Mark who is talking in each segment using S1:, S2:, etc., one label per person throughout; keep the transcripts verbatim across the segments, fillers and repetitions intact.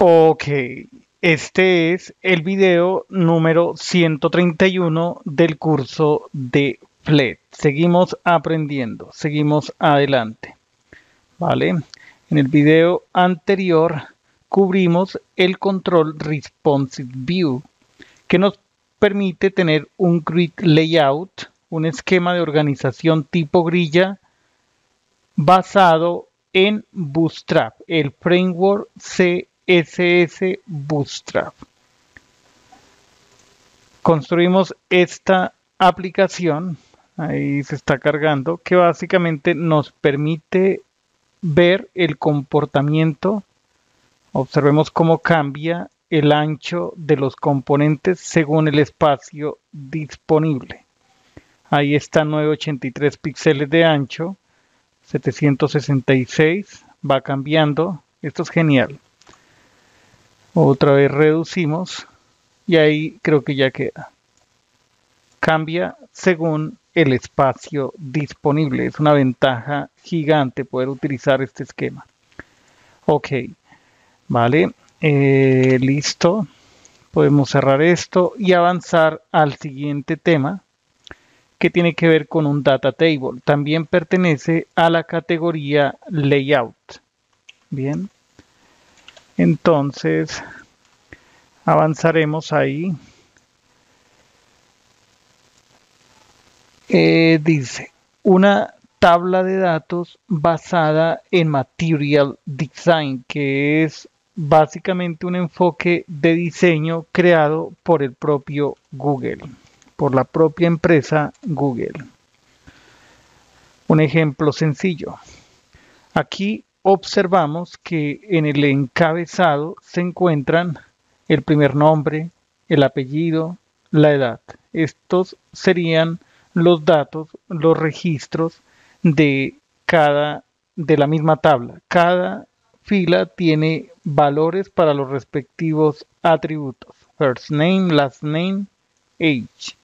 S1: Ok, este es el video número ciento treinta y uno del curso de Flet. Seguimos aprendiendo, seguimos adelante, ¿vale? En el video anterior cubrimos el control Responsive View, que nos permite tener un grid layout, un esquema de organización tipo grilla basado en Bootstrap, el framework C S S Bootstrap. Construimos esta aplicación, ahí se está cargando, que básicamente nos permite ver el comportamiento. Observemos cómo cambia el ancho de los componentes según el espacio disponible. Ahí está novecientos ochenta y tres píxeles de ancho, setecientos sesenta y seis, va cambiando. Esto es genial. Otra vez reducimos y ahí creo que ya queda. Cambia según el espacio disponible. Es una ventaja gigante poder utilizar este esquema. Ok, vale, eh, listo. Podemos cerrar esto y avanzar al siguiente tema, que tiene que ver con un data table. También pertenece a la categoría layout. Bien. Entonces, avanzaremos ahí. Eh, dice, una tabla de datos basada en Material Design, que es básicamente un enfoque de diseño creado por el propio Google, por la propia empresa Google. Un ejemplo sencillo. Aquí observamos que en el encabezado se encuentran el primer nombre, el apellido, la edad. Estos serían los datos, los registros de cada, de la misma tabla. Cada fila tiene valores para los respectivos atributos. First name, last name, age.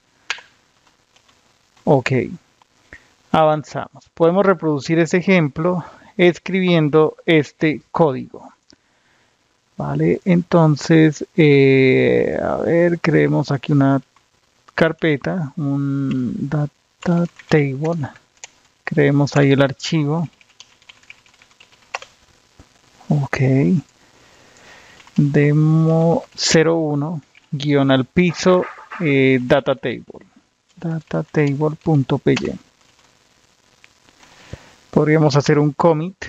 S1: Ok. Avanzamos. Podemos reproducir ese ejemplo escribiendo este código. Vale, entonces, eh, a ver, creemos aquí una carpeta, un data table. Creemos ahí el archivo. Ok. Demo cero uno guión al piso eh, data table. datatable.py. Podríamos hacer un commit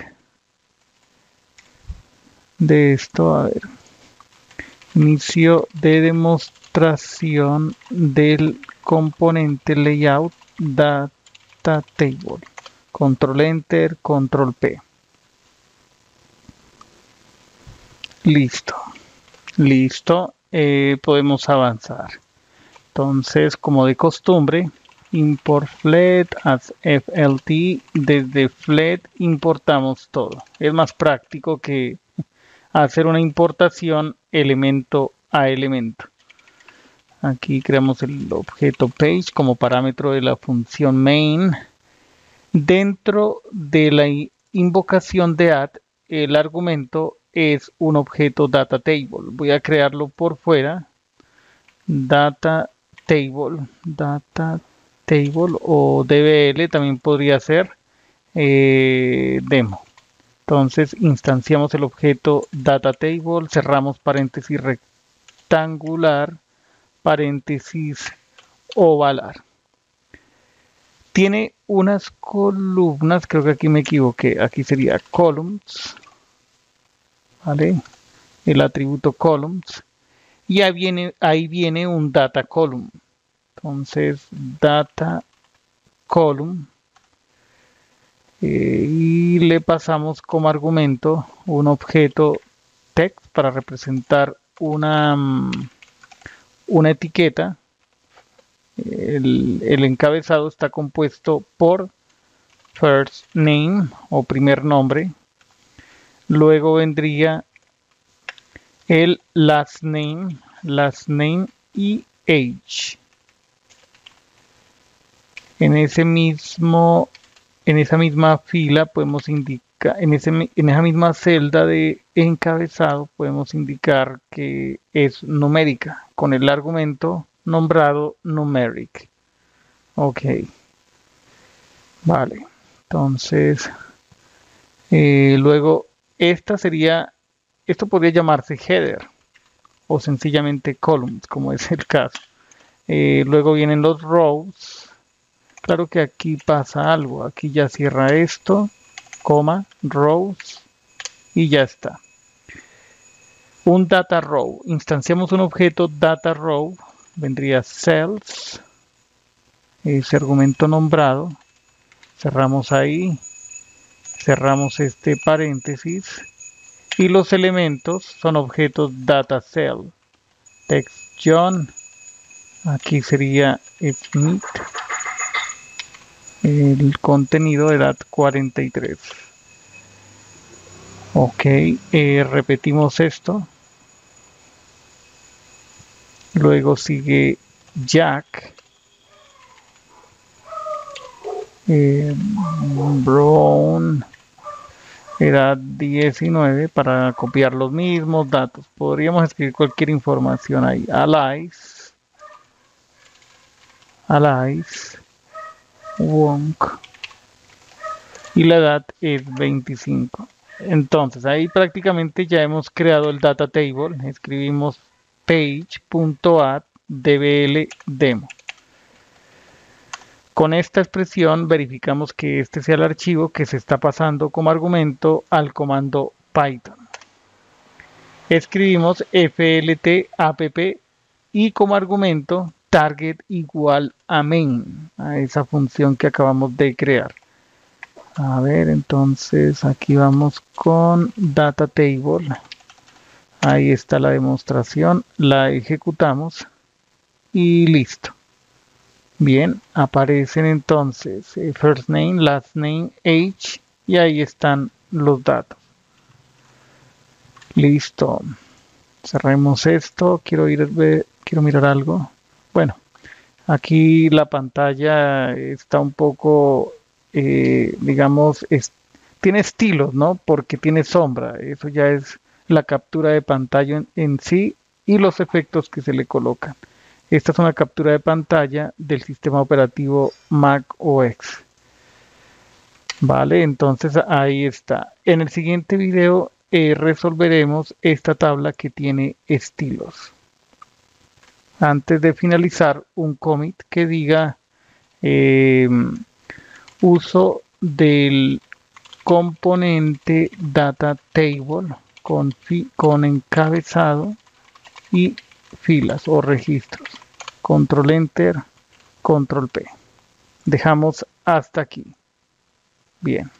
S1: de esto. A ver. Inicio de demostración del componente layout data table. Control enter, control P. Listo. Listo. Eh, podemos avanzar. Entonces, como de costumbre, import flet as flt. Desde flet importamos todo. Es más práctico que hacer una importación elemento a elemento. Aquí creamos el objeto page como parámetro de la función main. Dentro de la invocación de add, el argumento es un objeto data table. Voy a crearlo por fuera. Data table, data table o dbl también podría ser eh, demo. Entonces instanciamos el objeto data table, cerramos paréntesis rectangular, paréntesis ovalar. Tiene unas columnas, creo que aquí me equivoqué, aquí sería columns, ¿vale? El atributo columns. Y ahí viene, ahí viene un data column. Entonces, data column. Eh, y le pasamos como argumento un objeto text para representar una, una etiqueta. El, el encabezado está compuesto por first name o primer nombre. Luego vendría el last name, last name y age. En ese mismo, en esa misma fila podemos indica, en, ese, en esa misma celda de encabezado, podemos indicar que es numérica, con el argumento nombrado numeric. Ok. Vale. Entonces, eh, luego, esta sería, esto podría llamarse header o sencillamente columns, como es el caso. Eh, luego vienen los rows. Claro que aquí pasa algo. Aquí ya cierra esto, coma, rows, y ya está. Un data row. Instanciamos un objeto data row. Vendría cells. Ese argumento nombrado. Cerramos ahí. Cerramos este paréntesis. Y los elementos son objetos data cell. Text John. Aquí sería Smith. El contenido de edad cuarenta y tres. Ok, eh, repetimos esto. Luego sigue Jack. Eh, Brown. Edad diecinueve para copiar los mismos datos. Podríamos escribir cualquier información ahí. Allies. Allies. Wonk. Y la edad es veinticinco. Entonces ahí prácticamente ya hemos creado el data table. Escribimos page.add dbl-demo. Con esta expresión verificamos que este sea el archivo que se está pasando como argumento al comando Python. Escribimos flt app y como argumento target igual a main, a esa función que acabamos de crear. A ver, entonces aquí vamos con data table. Ahí está la demostración, la ejecutamos y listo. Bien, aparecen entonces eh, first name, last name, age y ahí están los datos. Listo. Cerremos esto. Quiero ir ver, quiero mirar algo. Bueno, aquí la pantalla está un poco, eh, digamos, es, tiene estilos, ¿no? Porque tiene sombra. Eso ya es la captura de pantalla en, en sí y los efectos que se le colocan. Esta es una captura de pantalla del sistema operativo Mac O S. Vale, entonces ahí está. En el siguiente video eh, resolveremos esta tabla que tiene estilos. Antes de finalizar, un commit que diga eh, uso del componente data table con, con encabezado y filas o registros. Control Enter, Control P. Dejamos hasta aquí. Bien.